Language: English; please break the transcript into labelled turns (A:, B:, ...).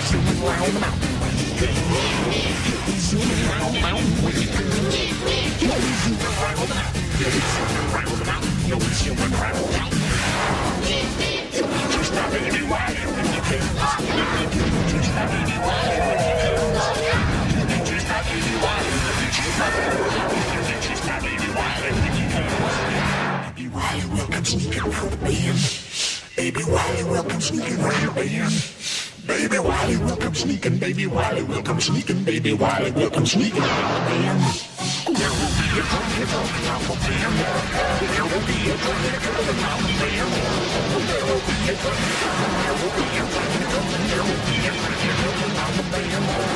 A: zooming around the mountain. Zooming around the mountain. Zooming around the mountain. Zooming around the mountain. Zooming around the mountain. Just my baby Wiley with the kids. Just my baby Wiley with the kids. Just my baby Wiley with the kids. Just my baby Wiley with the kids. Baby Wiley will come sneaking around the bend. Baby Wiley will come sneaking around the bend. Baby Wiley will come sneaking. Baby Wiley will come sneaking. Baby Wiley will come sneaking around the bend. There will be a turkey coming out the bend. There will be a turkey coming out the bend. There will be a turkey coming. There will be a turkey coming. There will be a turkey coming out the bend.